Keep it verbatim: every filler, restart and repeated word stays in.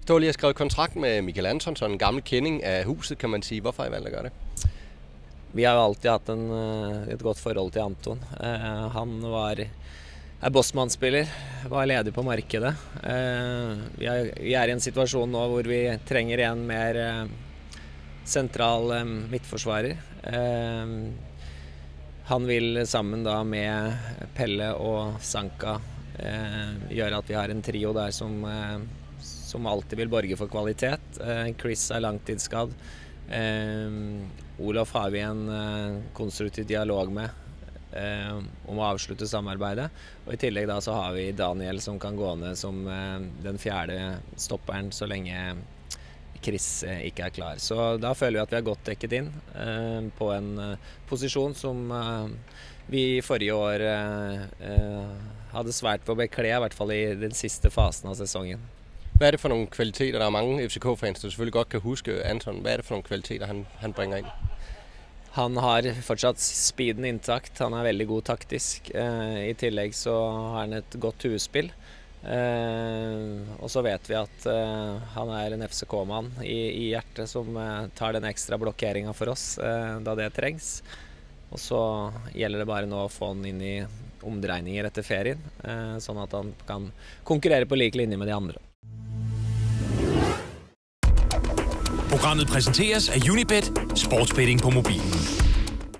forstår lige, at jeg har skrevet kontrakt med Mikael Antonsson, en gammel kending af huset, kan man sige. Hvorfor har I valgt at gøre det? Vi har jo alltid hatt en, et godt forhold til Anton. Eh, han var, er bossmannsspiller, var ledig på markedet. Eh, vi, er, vi er i en situasjon nå hvor vi trenger en mer eh, sentral eh, midtforsvarer. Eh, han vil sammen da med Pelle og Sanka eh, gjøre at vi har en trio der som, eh, som alltid vil borge for kvalitet. Eh, Chris er langtidsskadd. Eh, Olof har vi en eh, konstruktiv dialog med eh, om å avslutte samarbeidet, og i tillegg da så har vi Daniel som kan gå ned som eh, den fjerde stopperen så lenge Chris eh, ikke er klar. Så da føler vi at vi har godt dekket inn eh, på en eh, posisjon som eh, vi i forrige år eh, eh, hadde svært på å bekle, i hvert fall i den siste fasen av sesongen. Hvad er det for nogle kvaliteter? Der er mange F C K-fans, der selvfølgelig godt kan huske Anton. Hvad er det for nogle kvaliteter, han, han bringer ind? Han har fortsatt speeden intakt. Han er veldig god taktisk. Eh, I tillegg så har han et godt huespill. Eh, og så vet vi at eh, han er en F C K-mann i, i hjertet som eh, tar den ekstra blokkeringen for oss eh, da det trengs. Og så gjelder det bare nå å få han inn i omdreininger etter ferien, eh, sånn at han kan konkurrere på lik linje med de andre. Programmet præsenteres af Unibet, sportsbetting på mobilen.